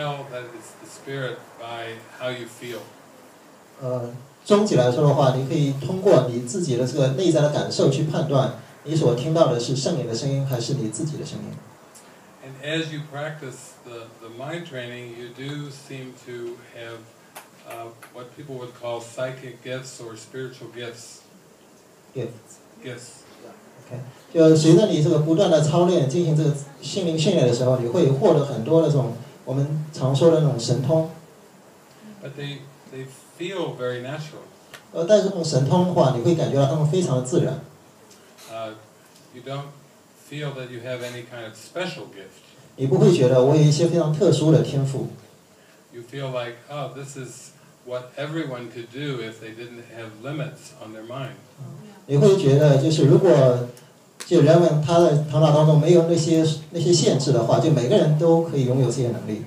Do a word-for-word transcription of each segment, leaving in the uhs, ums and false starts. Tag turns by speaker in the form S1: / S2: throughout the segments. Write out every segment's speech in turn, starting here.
S1: tell that it's the spirit by how you feel.
S2: 呃，终极来说的话，你可以通过你自己的这个内在的感受去判断，你所听到的是圣灵的声音还是你自己的声音。
S1: And as you practice the, the mind training, you do seem to have uh, what people would call psychic gifts or spiritual gifts.
S2: Gifts.
S1: Gifts.
S2: OK， 就随着你这个不断的操练，进行这个心灵训练的时候，你会获得很多的这种我们常说的那种神通。
S1: But they they feel very natural.
S2: 呃，但是这种神通的话，你会感觉到它们非常的自然。
S1: Uh, you don't feel that you have any kind of special gift.
S2: 你不会觉得我有一些非常特殊的天赋。
S1: You feel like, oh, this is what everyone could do if they didn't have limits on their mind.
S2: 你会觉得，就是如果就人们他的头脑当中没有那些那些限制的话，就每个人都可以拥有这些能力。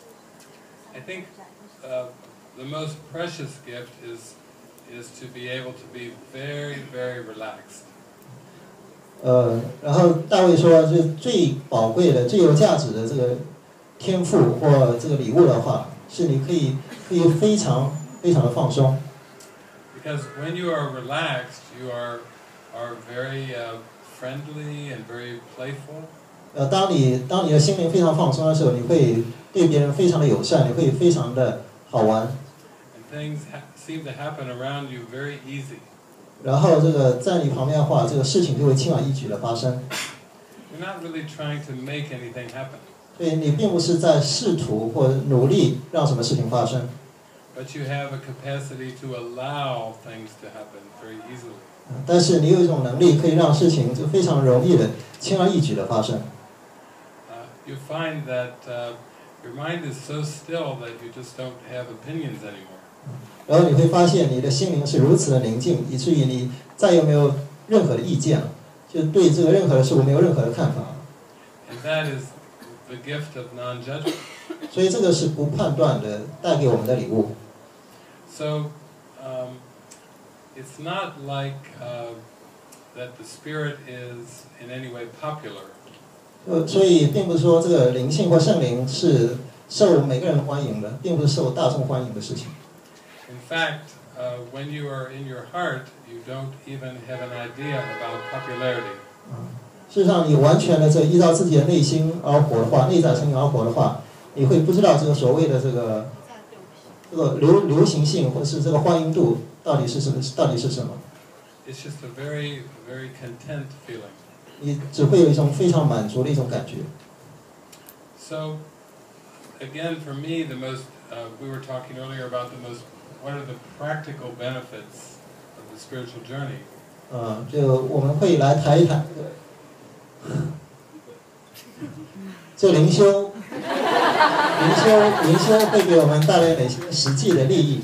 S1: I think uh, the most precious gift is is to be able to be very, very relaxed.
S2: 呃，然后大卫说，就最宝贵的、最有价值的这个天赋或这个礼物的话，是你可以可以非常非常的放松。
S1: Because when you are relaxed, you are are very uh, friendly and very playful.
S2: 呃，当你当你的心灵非常放松的时候，你会对别人非常的友善，你会非常的好玩。
S1: And things ha seem to happen around you very easy.
S2: 然后这个在你旁边的话，这个事情就会轻而易举的发生。
S1: You're not really trying to make anything happen.
S2: 所以你并不是在试图或努力让什么事情发生。
S1: But you have a capacity to allow things to happen very easily.
S2: 但是你有一种能力，可以让事情就非常容易的、轻而易举的发生。
S1: Uh, you find that uh, your mind is so still that you just don't have opinions anymore.
S2: 然后你会发现，你的心灵是如此的宁静，以至于你再也没有任何的意见了，就对这个任何的事物没有任何的看法。
S1: And that is the gift of non-judgment.
S2: 所以这个是不判断的带给我们的礼物。
S1: So, um, it's not like uh, that the spirit is in any way popular.
S2: 呃，所以并不是说这个灵性或圣灵是受每个人欢迎的，并不是受大众欢迎的事情。
S1: In fact, uh, when you are in your heart, you don't even have an idea about popularity.
S2: 事实上，你完全的这依照自己的内心而活的话，内在声音而活的话，你会不知道这个所谓的这个这个流流行性或是这个欢迎度到底是什么，到底是什么。
S1: It's just a very, very content feeling.
S2: 你只会有一种非常满足的一种感觉。
S1: So, again, for me, the most uh, we were talking earlier about the most what are the practical benefits of the spiritual journey.
S2: 呃，就我们会来谈一谈这个。这灵修，灵修，灵修会给我们带来哪些实际的利益？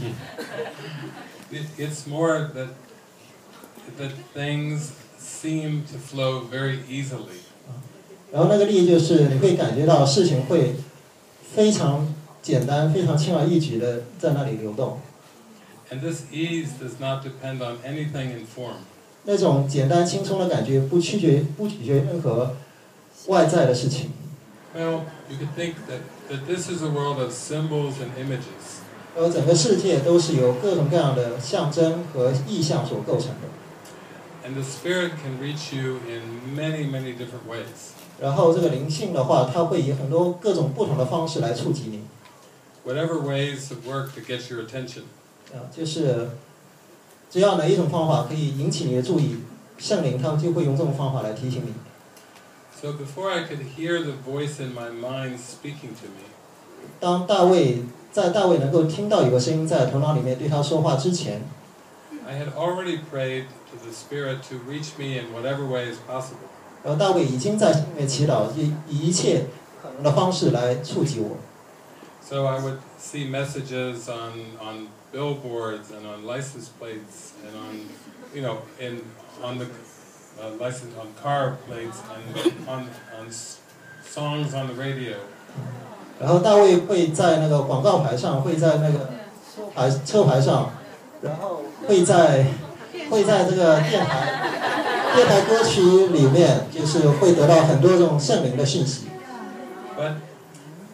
S1: It's more that that things seem to flow very easily.
S2: 然后那个利益就是你会感觉到事情会非常简单、非常轻而易举的在那里流动。
S1: And this ease does not depend on anything in form.
S2: 那种简单轻松的感觉不取决不取决于任何外在的事情。
S1: Well, you could think that that this is a world of symbols and images.
S2: 而整个世界都是由各种各样的象征和意象所构成的。
S1: And the spirit can reach you in many, many different ways.
S2: 然后这个灵性的话，它会以很多各种不同的方式来触及你。
S1: Whatever ways have worked to get your attention.
S2: 啊，就是只要哪一种方法可以引起你的注意，圣灵他们就会用这种方法来提醒你。
S1: So before I could hear the voice in my mind speaking to me.
S2: 当大卫在大卫能够听到有个声音在头脑里面对他说话之前
S1: I had already prayed to the Spirit to reach me in whatever way is possible.
S2: 然后大卫已经在心里面祈祷，以以一切可能的方式来触及我。
S1: So I would see messages on on billboards and on license plates and on, you know, in on the uh, license on car plates and on on songs on the radio.
S2: 然后大卫会在那个广告牌上，会在那个车牌车牌上，然后会在会在这个电台电台歌曲里面，就是会得到很多这种圣灵的讯息。
S1: But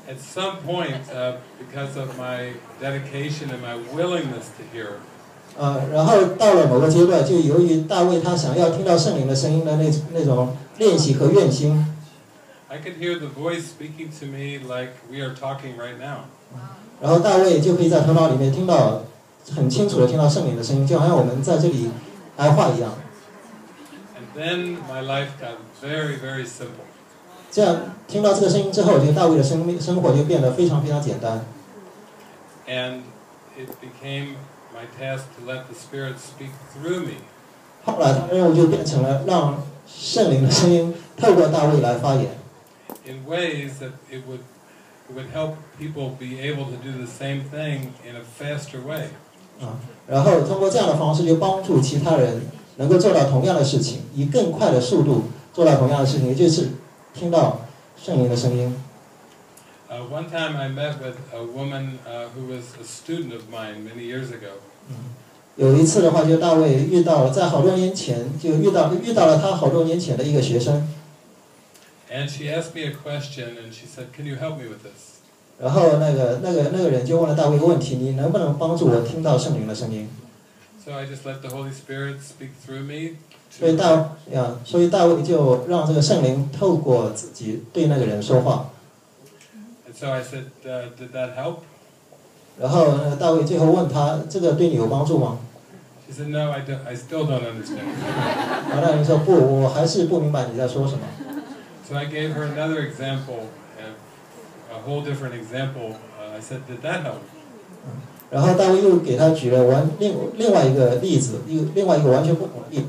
S1: at some point, uh, because of my dedication and my willingness to hear,
S2: 呃，然后到了某个阶段，就由于大卫他想要听到圣灵的声音的那那种练习和愿心，
S1: I could hear the voice speaking to me like we are talking right now.
S2: 然后大卫就可以在头脑里面听到很清楚的听到圣灵的声音，就好像我们在这里挨话一样。
S1: And then my life got very, very simple.
S2: 这样听到这个声音之后，这个大卫的生命生活就变得非常非常简单。
S1: And it became my task to let the Spirit speak through me.
S2: 后来他的任务就变成了让圣灵的声音透过大卫来发言。
S1: In ways that it would, it would help people be able to do the same thing in a faster way.
S2: 啊，然后通过这样的方式，就帮助其他人能够做到同样的事情，以更快的速度做到同样的事情，也就是听到圣灵的声音。
S1: Uh, one time I met with a woman uh, who was a student of mine many years ago.
S2: 有一次的话，就大卫遇到了，在好多年前就遇到遇到了他好多年前的一个学生。
S1: And she asked me a question, and she said, "Can you help me with this?"
S2: 然后那个那个那个人就问了大卫一个问题：你能不能帮助我听到圣灵的声音？
S1: So I just let the Holy Spirit speak through me.
S2: 所以大呀，所以大卫就让这个圣灵透过自己对那个人说话。
S1: And so I said, uh, "Did that help?"
S2: 然后那个大卫最后问他：这个对你有帮助吗？
S1: She said, "No, I, don't, I still don't understand."
S2: 然后那人说：不，我还是不明白你在说什么。
S1: So I gave her another example, uh, a whole different example. Uh, I said, "Did that help?"
S2: 然后大卫又给他举了完另另外一个例子，一另外一个完全不同的例子。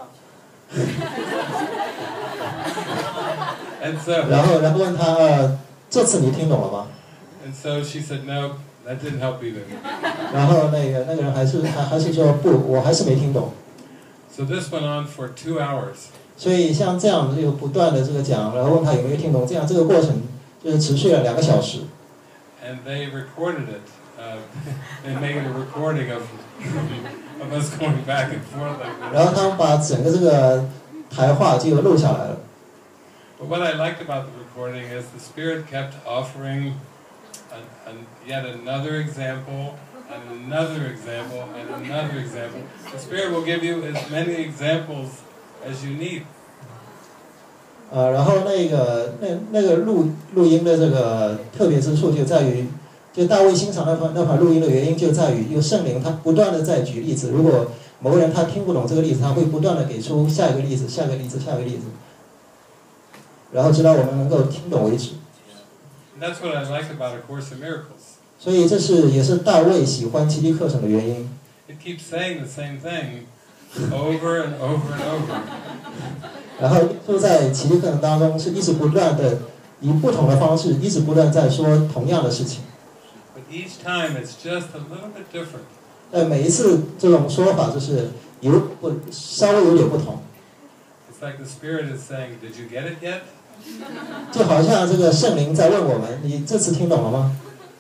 S1: And so,
S2: 然后然后问他：呃，这次你听懂了吗？
S1: and so she said, "No, that didn't help either."
S2: 然后那个那个人还是还还是说不，我还是没听懂。
S1: So this went on for two hours.
S2: 所以像这样就不断的这个讲，然后问他有没有听懂，这样这个过程就是持续了两个小时。
S1: And they recorded it. Uh, they made a recording of of us going back and forth like this.
S2: 然后他们把整个这个台话就录下来了。
S1: But what I liked about the recording is the Spirit kept offering an, an, yet another example, and another example, and another example. The Spirit will give you as many examples as you need.
S2: 呃，然后那个那那个录录音的这个特别之处就在于，就大卫欣赏那款那款录音的原因就在于，有圣灵他不断的在举例子，如果某个人他听不懂这个例子，他会不断的给出下一个例子、下一个例子、下一个例子，然后直到我们能够听懂为止。
S1: And that's what I like about A Course in Miracles.
S2: 所以这是也是大卫喜欢奇迹课程的原因。
S1: It keeps saying the same thing over and over and over.
S2: 然后就在奇迹课程当中是一直不断的以不同的方式一直不断在说同样的事情。
S1: But each time it's just a little bit different.
S2: 但每一次这种说法就是有不稍微有点不同。
S1: It's like the Spirit is saying, "Did you get it yet?"
S2: 就好像这个圣灵在问我们：你这次听懂了吗？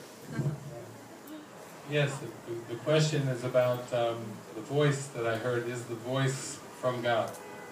S1: Yes, the, the question is about um, the voice that I heard is the voice from God.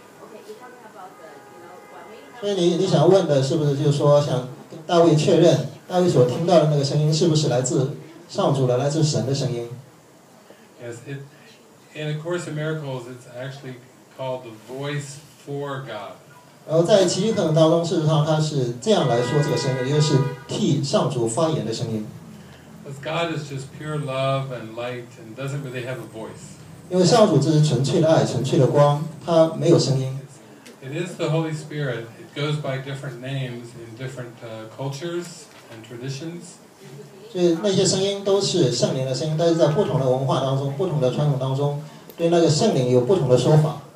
S2: 所以你你想问的是不是就是说想跟大卫确认，大卫所听到的那个声音是不是来自上主的、来自神的声音？
S1: Yes, it, in A Course in Miracles, it's actually called the voice for God.
S2: 然后在奇迹课程当中，事实上他是这样来说这个声音，也就是替上主发言的声音。
S1: Because God is just pure love and light and doesn't really have a voice.
S2: 因为上主这是纯粹的爱、纯粹的光，他没有声音。
S1: It is the Holy Spirit. It goes by different names in different uh, cultures and traditions.
S2: 所以那些声音都是圣灵的声音，但是在不同的文化当中、不同的传统当中，对那个圣灵有不同的说法。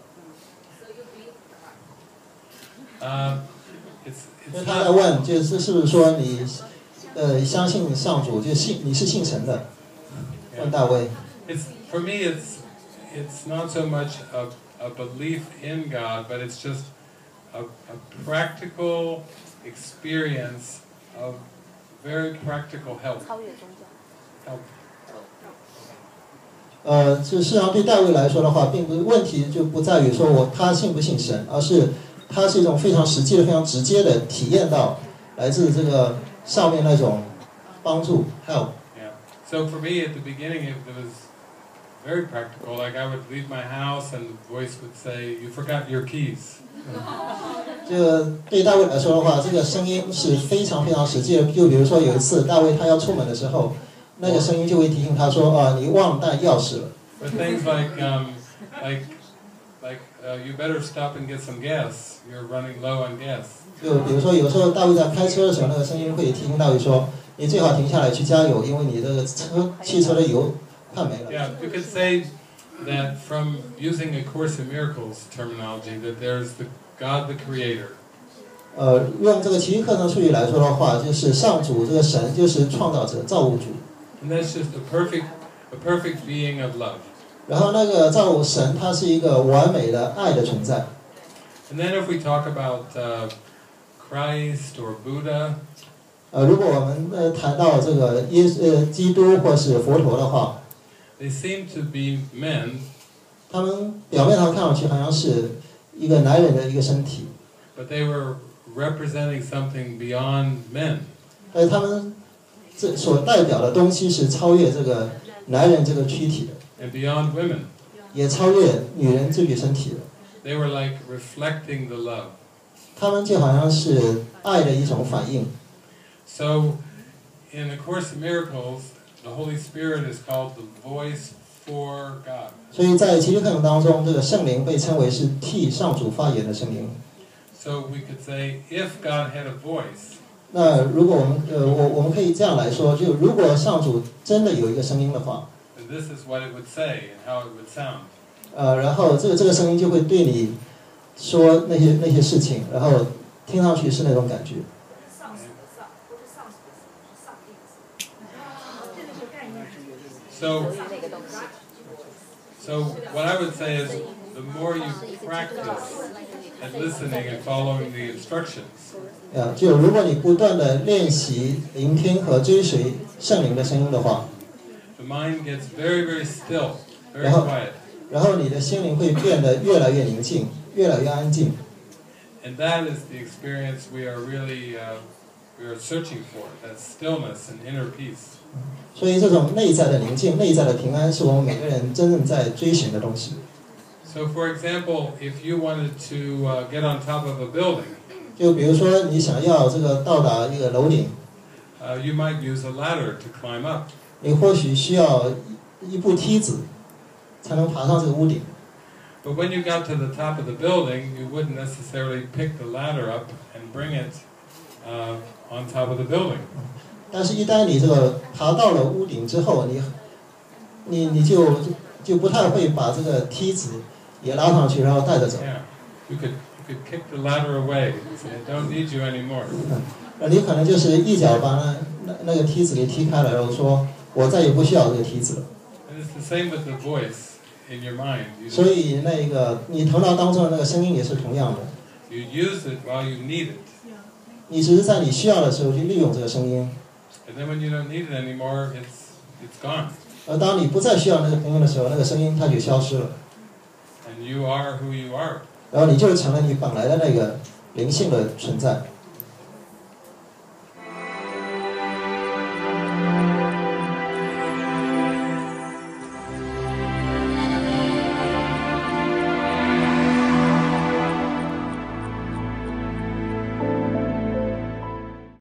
S1: Uh, it's,
S2: 因为
S1: it's
S2: 他在
S1: not,
S2: 问，就是是不是说你，呃，相信上主，就信你是信神的？问大卫。
S1: it's, for me, it's, it's not so much a, a belief in God, but it's just a, a practical experience of very practical help. help.
S2: 呃，这事实上对大卫来说的话，并不是问题就不在于说我他信不信神，而是他是一种非常实际的、非常直接的体验到来自这个上面那种帮助 help。
S1: Yeah. So for me at the beginning it was very practical. Like I would leave my house and the voice would say, "You forgot your keys."
S2: 这个对大卫来说的话，这个声音是非常非常实际的。就比如说有一次大卫他要出门的时候，那个声音就会提醒他说：“啊，你忘带钥匙了。”
S1: But things like um, like like uh, you better stop and get some gas. You're running low on gas.
S2: 就比如说有时候大卫在开车的时候，那个声音会提醒大卫说：“你最好停下来去加油，因为你的车汽车的油快没了。”
S1: Yeah, you could say that from using A Course in Miracles terminology, that there's the God, the Creator.
S2: 呃，用这个奇遇课程术语来说的话，就是上主这个神就是创造者、造物主。
S1: And that's just a perfect, a perfect being of love.
S2: 然后那个造物神，他是一个完美的爱的存在。
S1: And then if we talk about uh, Christ or Buddha.
S2: 呃，如果我们呃谈到这个耶呃基督或是佛陀的话。
S1: They seem to be men.
S2: 他们表面上看上去好像是一个男人的一个身体。
S1: But they were representing something beyond men.
S2: 而他们这所代表的东西是超越这个男人这个躯体的。
S1: And beyond women.
S2: 也超越女人这具身体的。
S1: They were like reflecting the love.
S2: 他们就好像是爱的一种反应。
S1: So, in A Course in Miracles, the Holy Spirit is called the voice for God.
S2: 所以在奇遇课程当中，这个圣灵被称为是替上主发言的声音。
S1: So we could say, if God had a voice.
S2: 那如果我们呃我我们可以这样来说，就如果上主真的有一个声音的话。
S1: And this is what it would say and how it would sound.
S2: 呃，然后这个这个声音就会对你说那些那些事情，然后听上去是那种感觉。
S1: So, so what I would say is, the more you practice at listening and following the instructions.
S2: 啊，就如果你不断的练习聆听和追随圣灵的声音的话。
S1: The mind gets very, very still, very quiet.
S2: 然后你的心灵会变得越来越宁静，越来越安静。
S1: And that is the experience we are really, uh, we are searching for. That stillness and inner peace.
S2: 所以这种内在的宁静、内在的平安，是我们每个人真正在追寻的东西。
S1: So, for example, if you wanted to uh, get on top of a building.
S2: 就比如说你想要这个到达一个楼顶。
S1: Uh, you might use a ladder to climb up.
S2: 你或许需要一部梯子，才能爬上这个屋顶。
S1: But when you got to the top of the building, you wouldn't necessarily pick the ladder up and bring it uh, on top of the building.
S2: 但是，一旦你这个爬到了屋顶之后，你，你你就就不太会把这个梯子也拉上去，然后带着走。
S1: Yeah, you could you could kick the ladder away. Say, I don't need you anymore.
S2: 呃，你可能就是一脚把那那那个梯子给踢开了，然后说。我再也不需要这个梯子了。
S1: And it's the same with the voice in your mind. You
S2: 所以那个你头脑当中的那个声音也是同样的。
S1: You use it while you need it.
S2: 你只是在你需要的时候去利用这个声音。
S1: And then when you don't need it anymore, it's it's gone.
S2: 而当你不再需要那个声音的时候，那个声音它就消失了。
S1: And you are who you are.
S2: 然后你就成了你本来的那个灵性的存在。